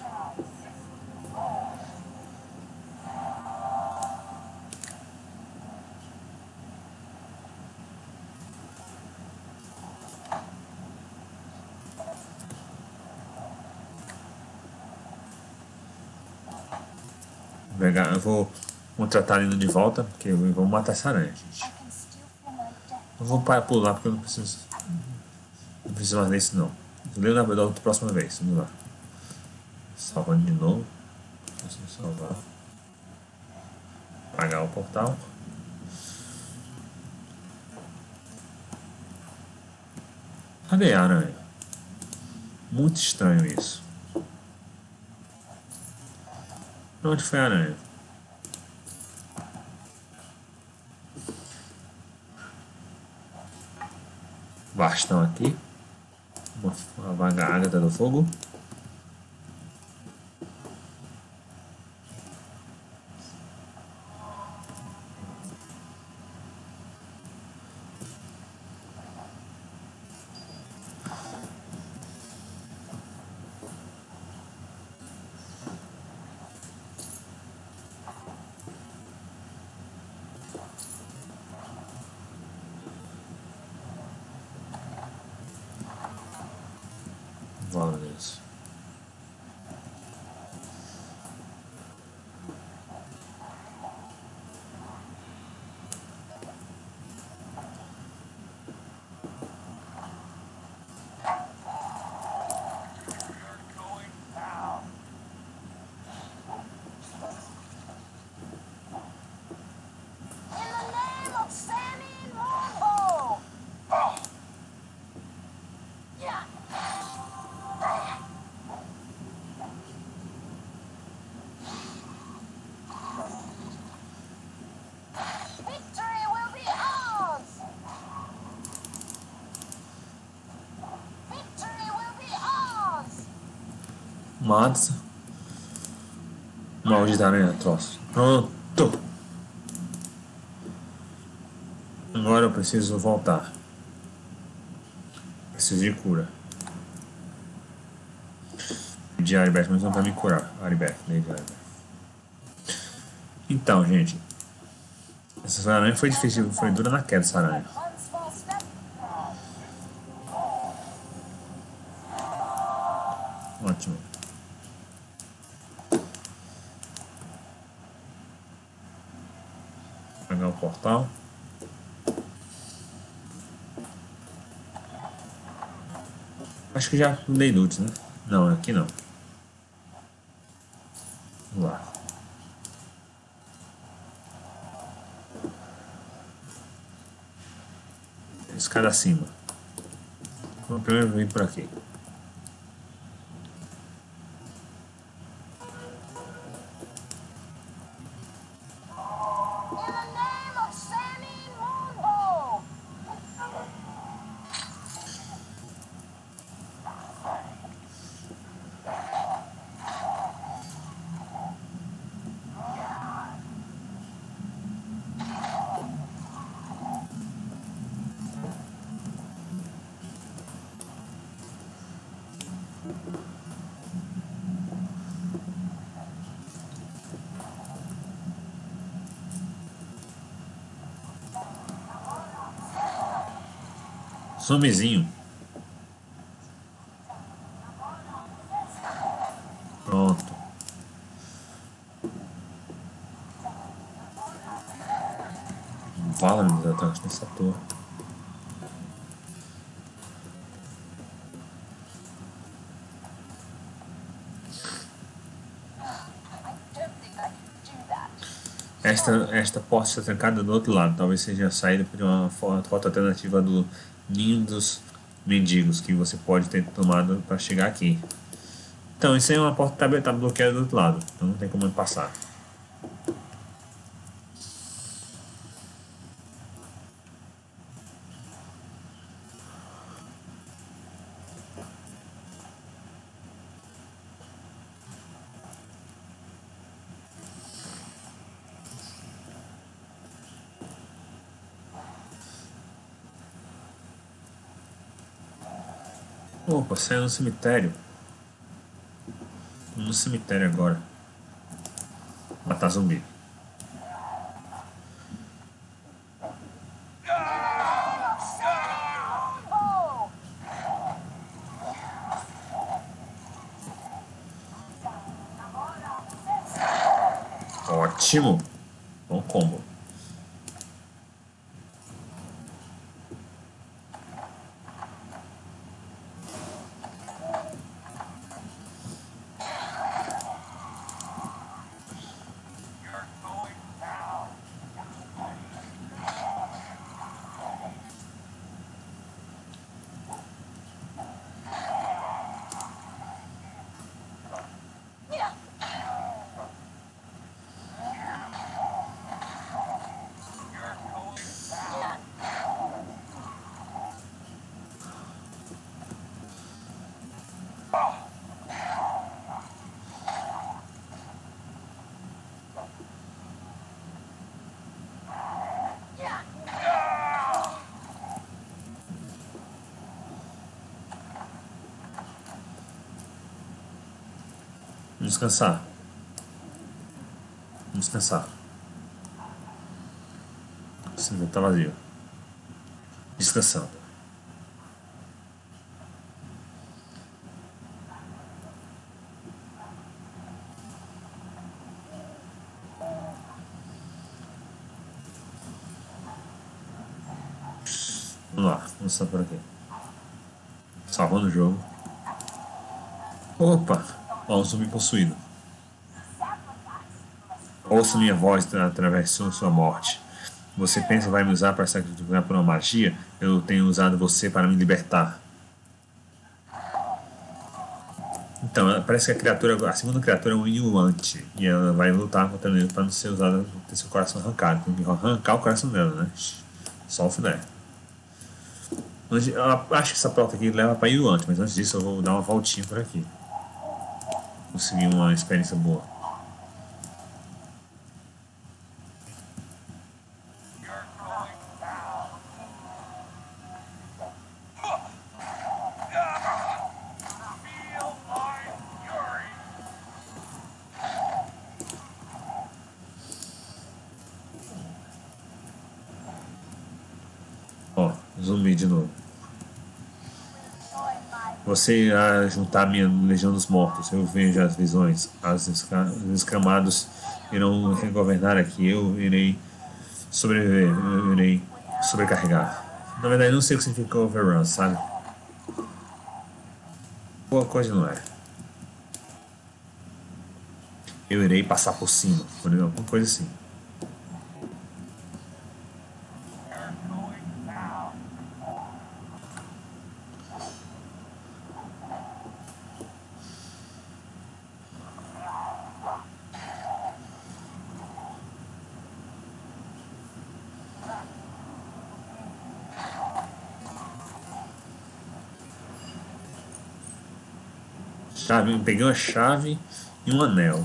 pegar, eu vou contratar a Lina de volta, porque eu vou matar essa aranha, gente. I can still feel my death. Eu vou parar pular porque eu não preciso. Não preciso mais disso não. Leio na da outra próxima vez. Vamos lá. Salvando de novo. Vamos salvar. Apagar o portal. Cadê a aranha? Muito estranho isso. Onde foi a aranha? Bastão aqui. Uma, uma vaga ágata do fogo. Vamos. In the name of Sammy Moonbow! Yeah. Victory will be ours! Victory will be ours! Mata. Maldita aranha troço. Pronto. Agora eu preciso voltar. Preciso de cura. Pedir a Aribeth, mas não vai me curar. Aribeth, Lady Aribeth. Então, gente. Essa aranha foi difícil, foi dura na queda essa aranha. One small step. Ótimo. Pegar o portal. Acho que já dei loot, né? Não, aqui não. Vamos lá. Escada acima. Vamos primeiro vir por aqui. In the name of Sammy Moonbow! Sumizinho. Pronto. Vala, meu Deus, atrás dessa torre. I don't think I can do that. Esta, esta porta está trancada do outro lado. Talvez seja a saída por uma fo- rota alternativa do ninho dos mendigos que você pode ter tomado para chegar aqui. Então, isso aí é uma porta que está tá bloqueada do outro lado. Então não tem como ele passar. Opa, saiu no cemitério. No cemitério agora. Matar zumbi. Moonbow! Ótimo. Bom combo. Vamos descansar. Vamos descansar. O cinza tá vazio. Descansando. Vamos lá, vamos estar por aqui. Salvando o jogo. Opa! Ó, um zumbi possuído. Ouça minha voz através de sua morte. Você pensa que vai me usar para sacrificar por uma magia? Eu tenho usado você para me libertar. Então, parece que a criatura, a segunda criatura é um Yuante. E ela vai lutar contra ele para não ser usada, ter seu coração arrancado. Tem que arrancar o coração dela, né? Só o filé. Eu acho que essa porta aqui leva para Yuante, mas antes disso eu vou dar uma voltinha por aqui. Conseguir uma experiência boa. Ó, zumbi de novo. Você irá juntar minha legião dos mortos. Eu vejo as visões. As esca os escamados irão regovernar aqui. Eu irei sobreviver. Eu irei sobrecarregar. Na verdade, não sei o que significa overrun, sabe? Boa coisa não é. Eu irei passar por cima. Por exemplo, alguma coisa assim. Chave, peguei uma chave e um anel.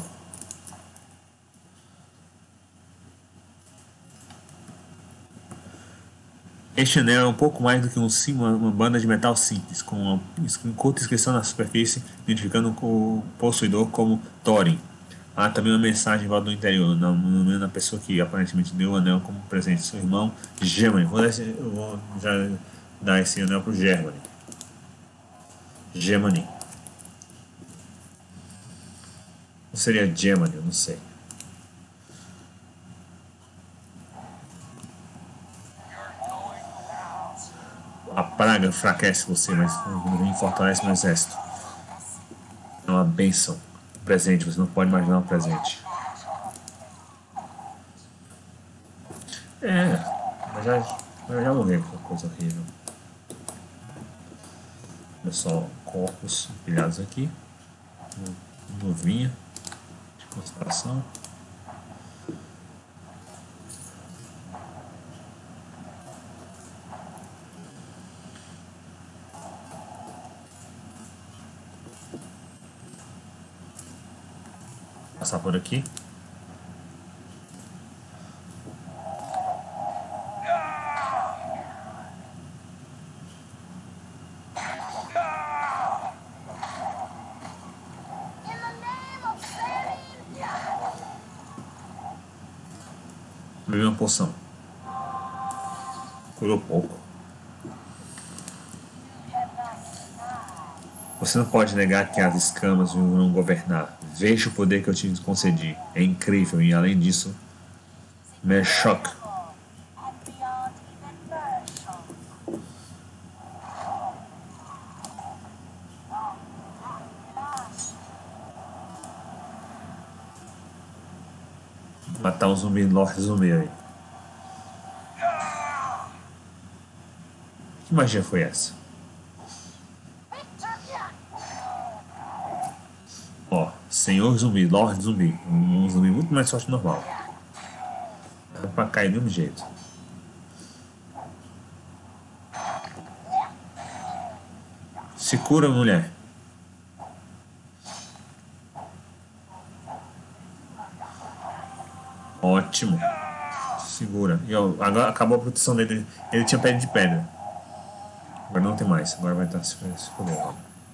Este anel é um pouco mais do que um, uma, uma banda de metal simples, com uma curta inscrição na superfície, identificando o possuidor como Thorin. Há também uma mensagem em volta do interior, no nome da pessoa que aparentemente deu o anel como presente, seu irmão Germany. Vou dar esse, eu vou já dar esse anel para o Germany. Germany. Ou seria Germany, eu não sei. A praga enfraquece você, mas fortalece meu exército. É uma bênção. Um presente, você não pode imaginar um presente. É, mas já, eu já morri com coisa horrível. Olha só, corpos empilhados aqui. Luvinha de concentração. Passar por aqui. Bebi uma poção. Curou pouco. Você não pode negar que as escamas vão governar. Veja o poder que eu te concedi. É incrível e, além disso, me choca. And beyond even Mershon. Matar um zumbi, Lorde Zumbi aí. Que magia foi essa? Victor, yeah. Ó, Senhor Zumbi, Lorde Zumbi. Um, um zumbi muito mais forte que o normal. Dá pra cair do mesmo jeito. Se cura, mulher. Ótimo. Segura. E ó, agora acabou a proteção dele. Ele tinha pele de pedra. Agora não tem mais. Agora vai estar se se fudendo.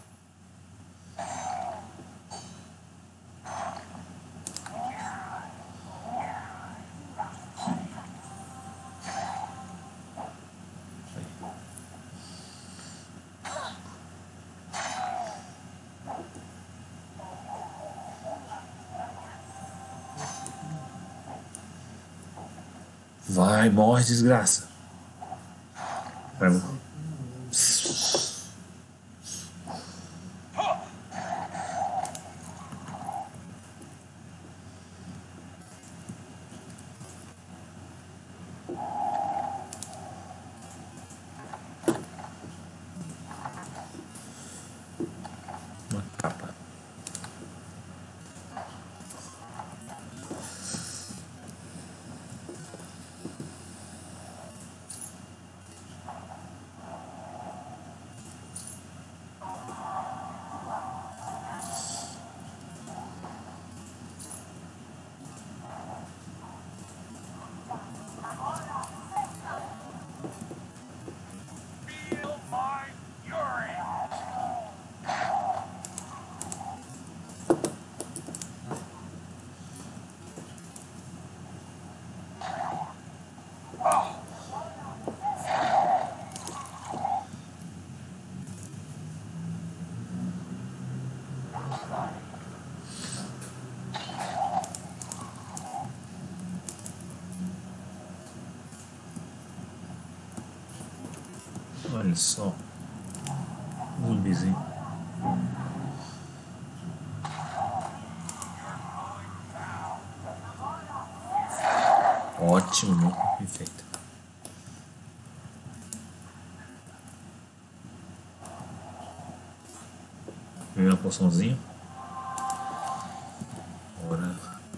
Vai, morre, desgraça. Vai. Uma capa. Feel my fury. Olha só. Um zumbizinho. Ótimo, né? Perfeito. Primeira poçãozinha. Agora.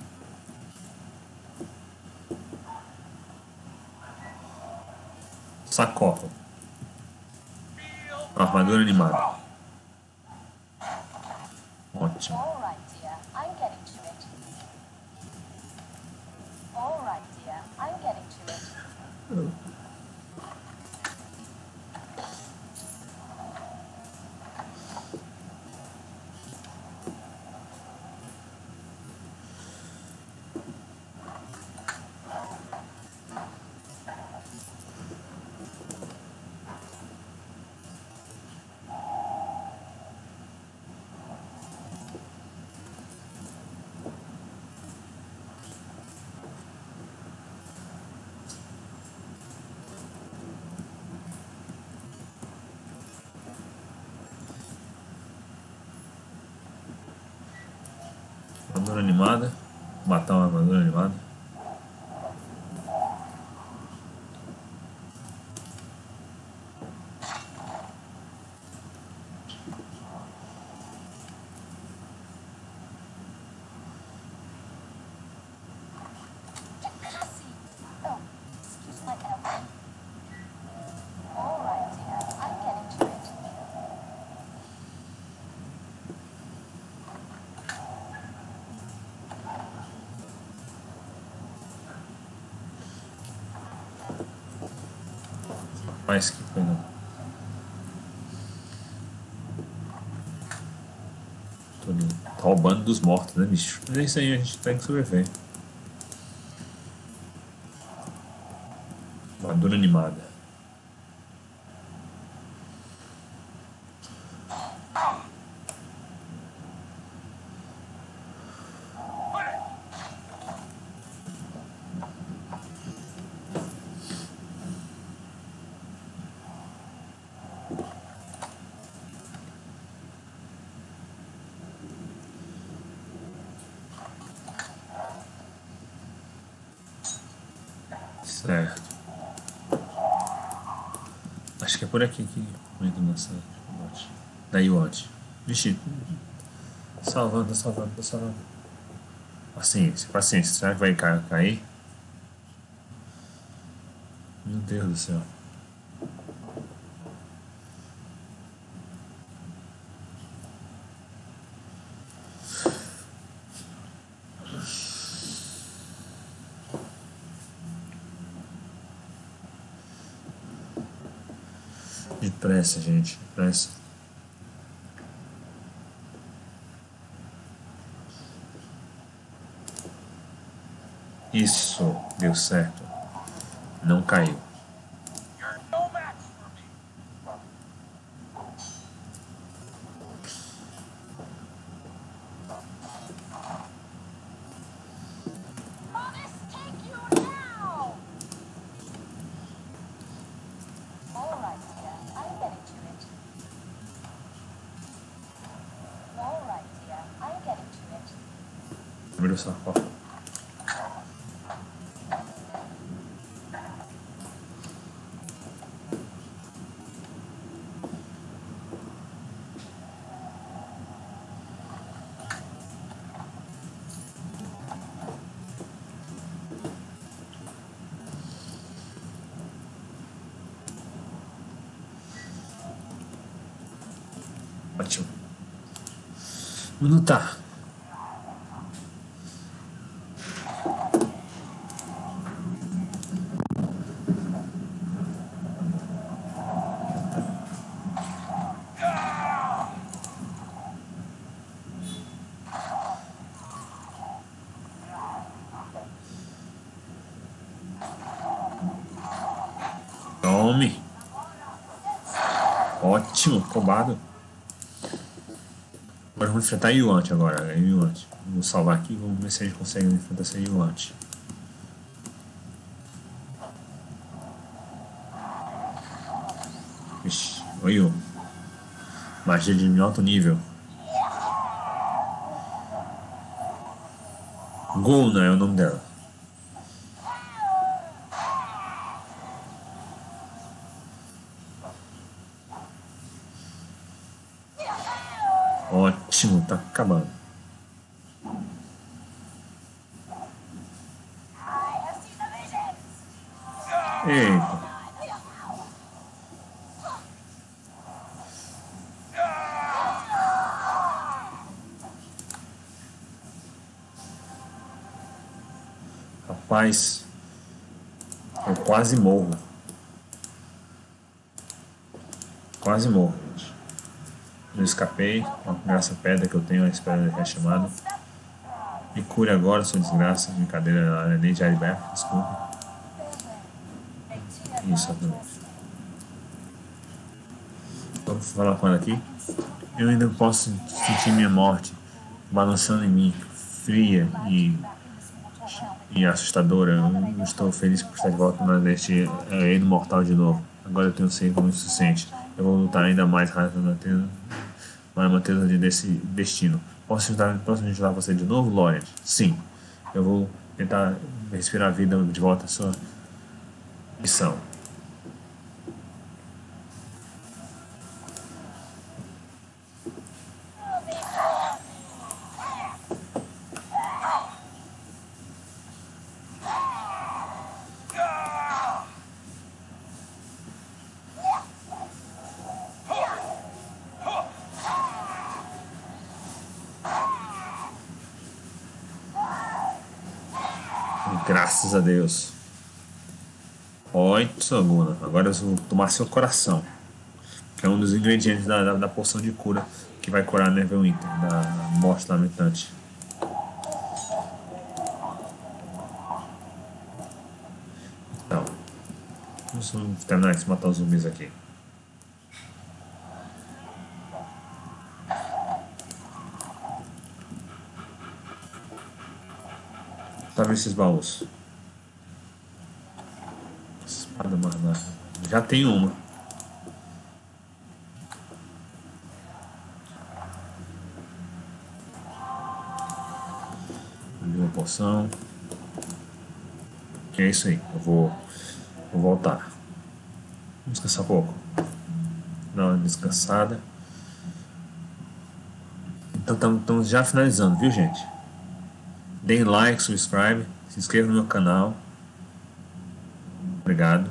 Sacola. Armadura animada. Ótimo. All right, dear. I'm getting to it. All right, dear. I'm getting to it. Armadura animada. Matar uma armadura animada. Cassie. Oh, excuse my elbow. All right, dear. I'm getting to it. Mas que coisa. Tô ali. Tá roubando dos mortos, né, bicho? Mas é isso aí, a gente tem que sobreviver. Armadura animada. Certo. Acho que é por aqui que eu entro nessa lote. Daí o onde? Vixe. Salvando, tô salvando, tô salvando. Paciência, paciência. Será que vai ca- cair? Meu Deus do céu. Depressa, gente. Depressa. Isso. Deu certo. Não caiu. You're no match for me. Promise, take you now! All right, dear. I'm getting to it. All right, dear. I'm getting to it. Abriu o sarcófago. Ótimo. Não tá. Tome. Ótimo, roubado. Agora vamos enfrentar Yuant agora. É Yuant. Vamos salvar aqui e vamos ver se a gente consegue enfrentar essa Yuant. Ixi, oi, Yu. Magia de alto nível. Gulna é o nome dela. Ótimo, tá acabando. I have seen the visions! Eita. Rapaz, eu quase morro. Quase morro, gente. Eu escapei, graças à pedra que eu tenho, a espera de chamado. Me cure agora, sua desgraça. Brincadeira, ela é nem de Ariberto, desculpa. Isso, exatamente. Vamos falar com ela aqui. Eu ainda posso sentir minha morte balançando em mim, fria e, e assustadora. Eu estou feliz por estar de volta neste reino mortal de novo. Agora eu tenho sempre muito suficiente. Eu vou lutar ainda mais rápido mantendo, para manter desse destino. Posso ajudar, posso ajudar você de novo, Lorient? Sim. Eu vou tentar respirar a vida de volta à sua missão. Graças a Deus. Oi, Soguna. Agora eu vou tomar seu coração. Que é um dos ingredientes da, da, da poção de cura que vai curar Neverwinter, da morte lamentante. Então, vamos terminar de matar os zumbis aqui. Abre esses baús. Espada marnada. Já tem uma. Ali uma poção. É isso aí. Eu vou, vou voltar. Vamos descansar um pouco. Dar uma descansada. Então estamos já finalizando, viu, gente? Deem like, subscribe, se inscreva no meu canal. Obrigado.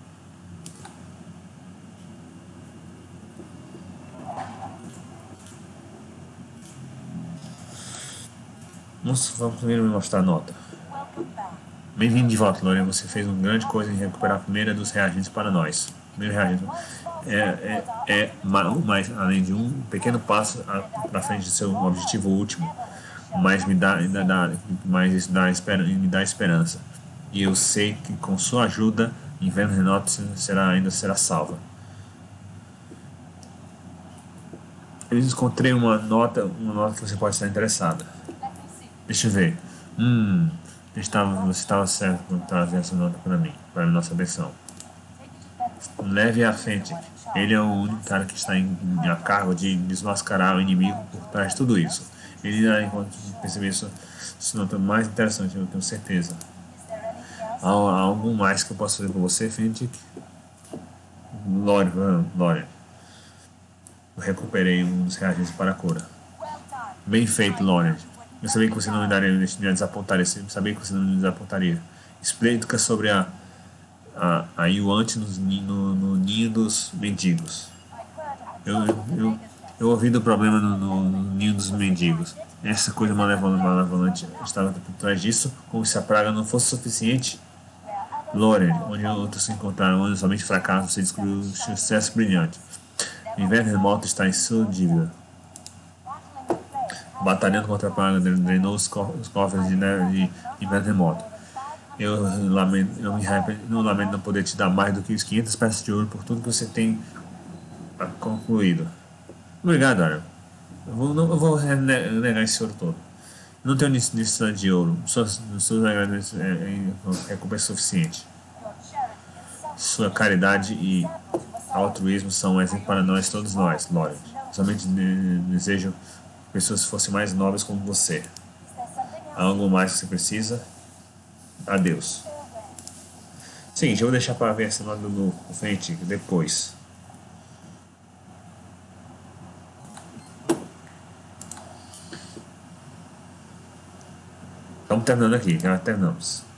Vamos, vamos primeiro me mostrar a nota. Welcome back. Bem-vindo de volta, Lorena. Você fez uma grande coisa em recuperar a primeira dos reagentes para nós. Primeiro reagente é, é, é ma- mais, além de um pequeno passo para frente do seu objetivo último, mas me dá, ainda dá, mas isso dá, espera- me dá esperança. E eu sei que com sua ajuda, Inverno Renato será, ainda será salva. Eu encontrei uma nota, uma nota que você pode estar interessada. Let me see. Deixa eu ver. Hum, estava, você estava certo quando trazer essa nota para mim, para a nossa versão. Take it to bed. Leve à frente. Ele é o único cara que está em, a cargo de desmascarar o inimigo por trás de tudo isso. Ele irá enquanto perceber isso, se nota mais interessante, eu tenho certeza. Is there anything else? Há, há algo mais que eu posso fazer por você, Fentic? Lore, Lore. Eu recuperei um dos reagentes para a cura. Well done. Bem feito, Lore. Eu sabia que você não me daria, me desapontaria. Eu sabia que você não me desapontaria. Explica sobre a a, a Yuante no, no, no ninho dos mendigos. I heard of the Eu, trouble the eu, Vegas nest. eu ouvi do problema no, no, no ninho dos mendigos. Essa coisa malevolente, malevolente estava por trás disso, como se a praga não fosse suficiente. Lore, onde outros se encontraram, onde somente fracasso, você descobriu um sucesso brilhante. O inverno remoto está em sua dívida. Battling the plague. Batalhando contra a praga, drenou os co- os cofres de neve de inverno remoto. Eu lamento, eu me arrependo, não lamento não poder te dar mais do que os quinhentas peças de ouro por tudo que você tem ah, concluído. Obrigado, Aaron. Eu vou, não, eu vou rene- negar esse ouro todo. Eu não tenho necessidade de ouro. Suas, suas agradecimentos é, é, recompensa suficiente. Your charity and self Sua caridade e altruísmo são um exemplo para nós, todos nós, Lore. Somente de- desejo que pessoas fossem mais nobres como você. Is there something else? Há algo mais que você precisa? Adeus. Seguinte, eu vou deixar para ver essa nota no frente depois. Estamos terminando aqui, já terminamos.